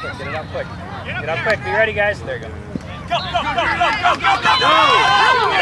quick. Get it out quick. Get out quick. Be ready, guys. There you go. Go, go, go, go, go, go, go, go!